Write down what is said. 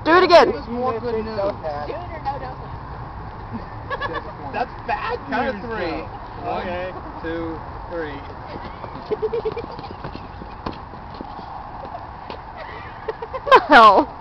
Do it again. More good news. That's bad news. Count to 3. Okay. 1, 2, 3. What the hell?